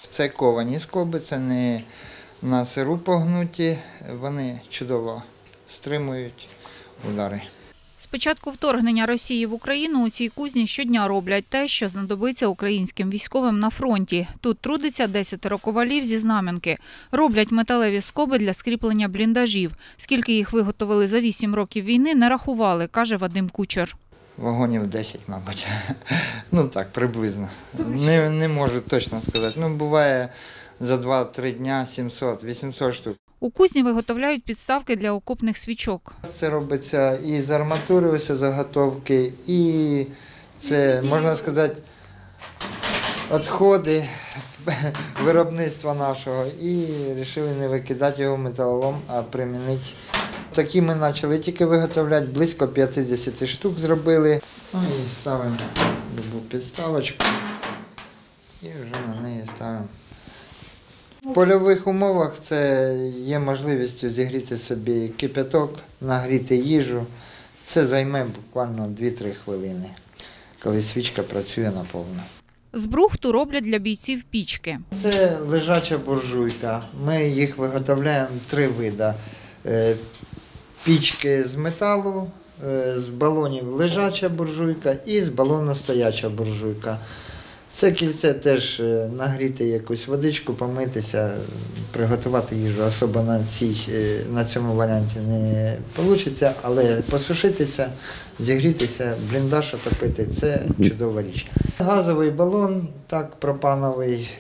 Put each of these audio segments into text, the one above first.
Це ковані скоби, це не на сиру погнуті, вони чудово стримують удари. З початку вторгнення Росії в Україну у цій кузні щодня роблять те, що знадобиться українським військовим на фронті. Тут трудиться 10 ковалів зі Знам'янки. Роблять металеві скоби для скріплення бліндажів. Скільки їх виготовили за 8 років війни, не рахували, каже Вадим Кучер. Вагонів 10, мабуть. Ну так, приблизно. Не можу точно сказати. Ну, буває за 2-3 дня 700-800 штук. У кузні виготовляють підставки для окопних свічок. Це робиться і з арматури, ось заготовки, і це, можна сказати, відходи виробництва нашого. І вирішили не викидати його в металолом, а примінити. Такі ми почали тільки виготовляти, близько 50 штук зробили. Ну і ставимо любу підставочку і вже на неї ставимо. В польових умовах це є можливістю зігріти собі кипяток, нагріти їжу. Це займе буквально 2-3 хвилини, коли свічка працює наповну. З брухту роблять для бійців пічки. Це лежача буржуйка. Ми їх виготовляємо 3 види. Пічки з металу, з балонів лежача буржуйка і з балону стояча буржуйка. Це кільце теж нагріти якусь водичку, помитися, приготувати їжу. Особо на цьому варіанті не вийде, але посушитися, зігрітися, бліндаж отопити – це чудова річ. Газовий балон, так, пропановий,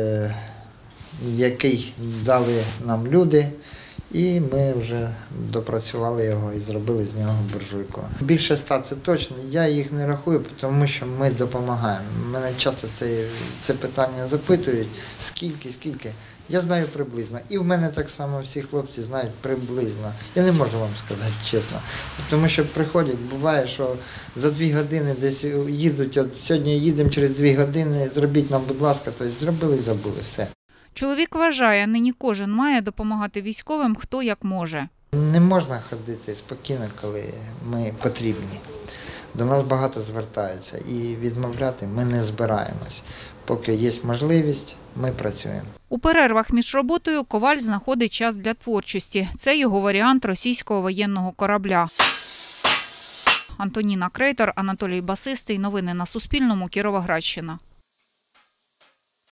який дали нам люди. І ми вже допрацювали його і зробили з нього буржуйку. Більше 100 – це точно. Я їх не рахую, тому що ми допомагаємо. Мене часто це питання запитують, скільки. Я знаю приблизно. І в мене так само всі хлопці знають приблизно. Я не можу вам сказати чесно. Тому що приходять, буває, що за 2 години десь їдуть, от сьогодні їдемо через 2 години, зробіть нам, будь ласка, тобто зробили і забули, все. Чоловік вважає, нині кожен має допомагати військовим, хто як може. Не можна ходити спокійно, коли ми потрібні. До нас багато звертаються і відмовляти ми не збираємось. Поки є можливість, ми працюємо. У перервах між роботою коваль знаходить час для творчості. Це його варіант російського воєнного корабля. Антоніна Крейтор, Анатолій Басистий. Новини на Суспільному. Кіровоградщина.